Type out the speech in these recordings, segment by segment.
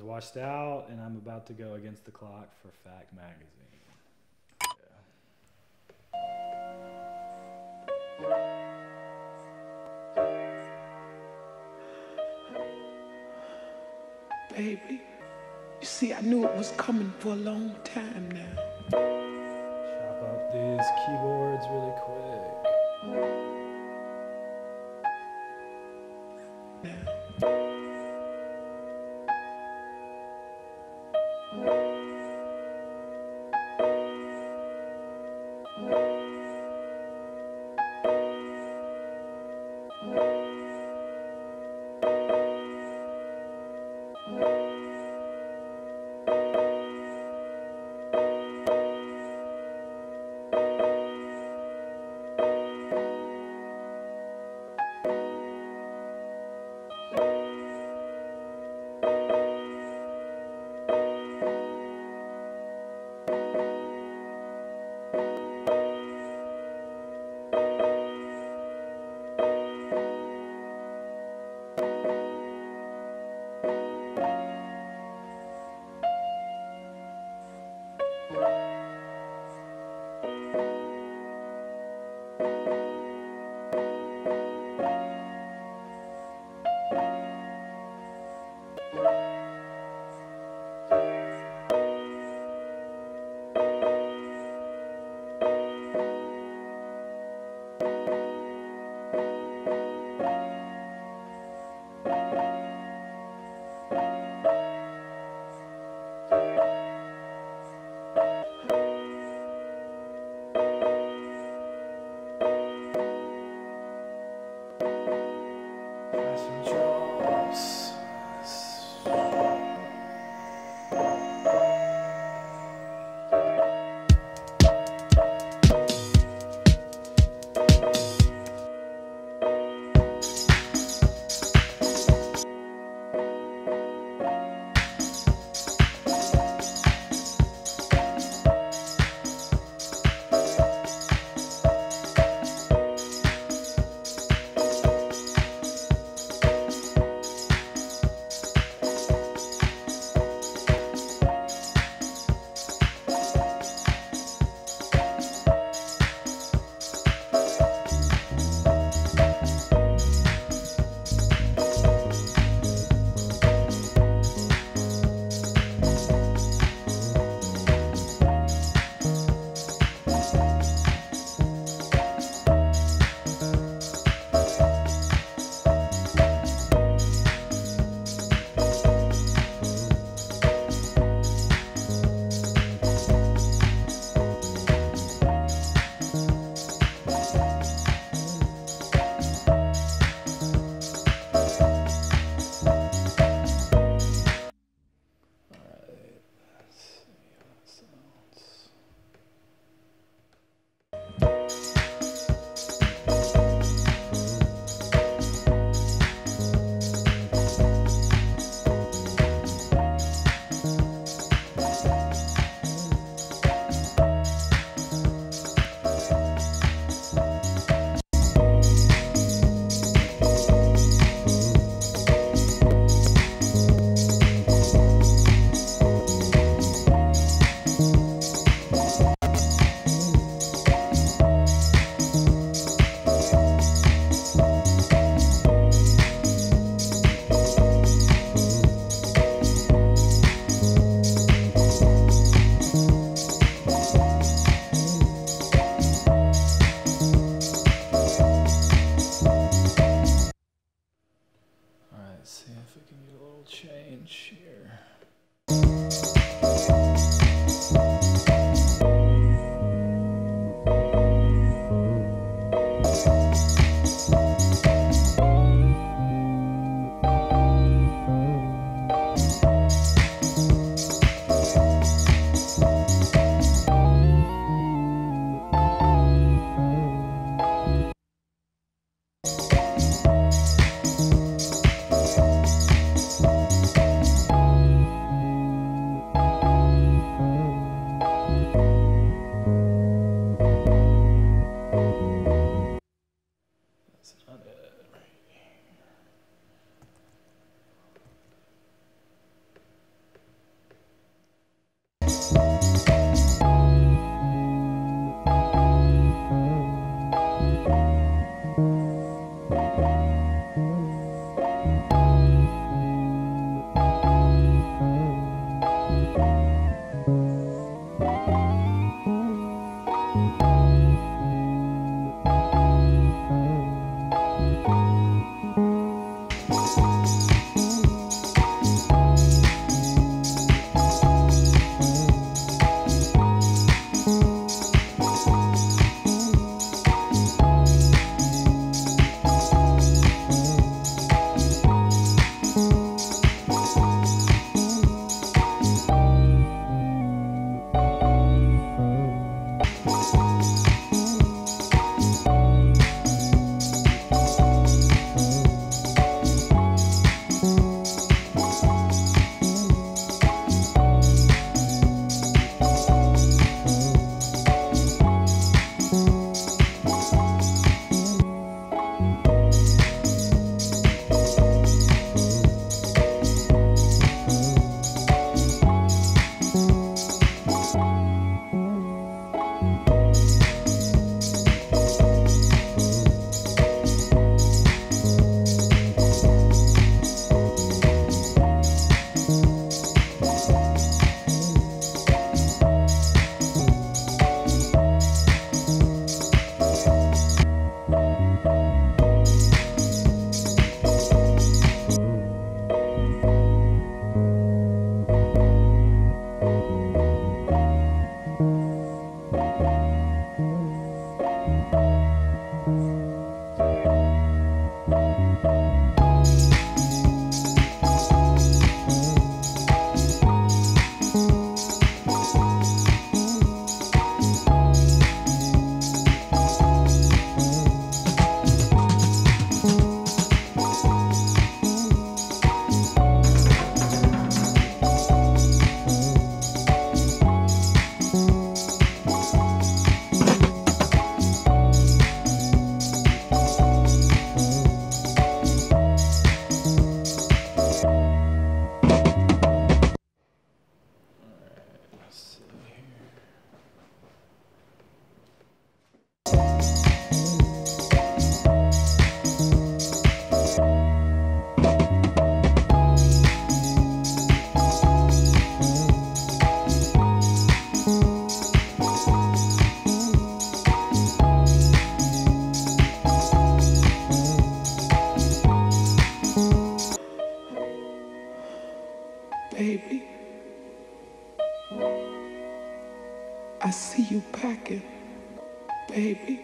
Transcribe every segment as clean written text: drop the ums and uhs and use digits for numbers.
washed out, and I'm about to go against the clock for Fact Magazine. Baby, you see, I knew it was coming for a long time now. Chop up these keyboards really quick. baby.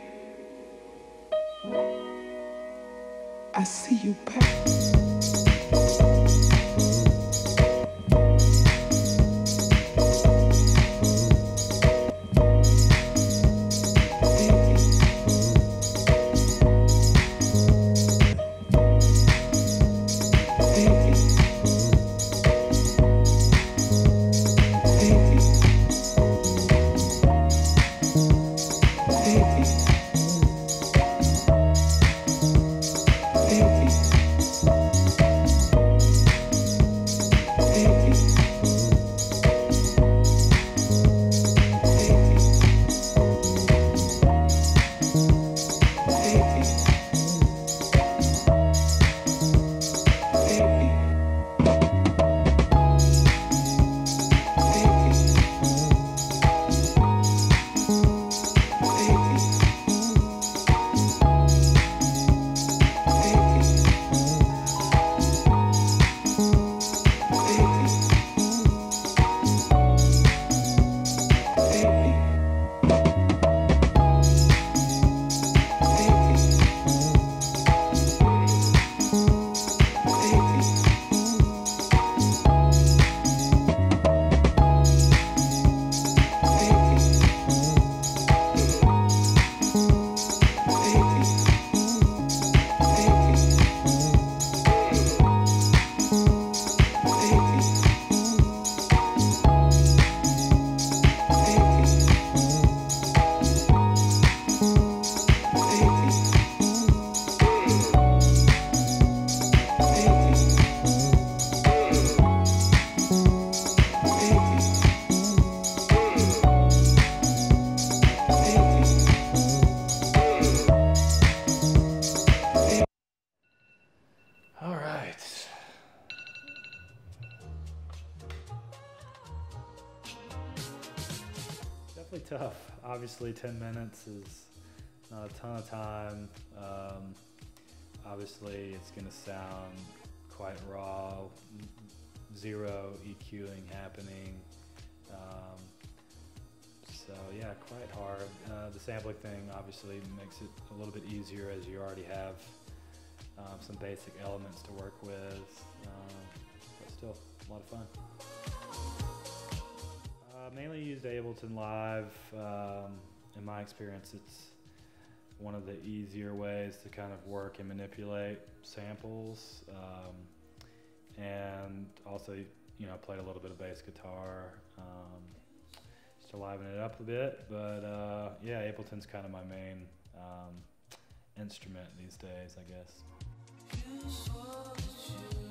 I see you back. Tough. Obviously 10 minutes is not a ton of time. Obviously it's going to sound quite raw, zero EQing happening. So yeah, quite hard. The sampling thing obviously makes it a little bit easier as you already have some basic elements to work with, but still a lot of fun. Mainly used Ableton Live. In my experience, it's one of the easier ways to kind of work and manipulate samples, and also, you know, played a little bit of bass guitar, just to liven it up a bit. But yeah, Ableton's kind of my main instrument these days, I guess.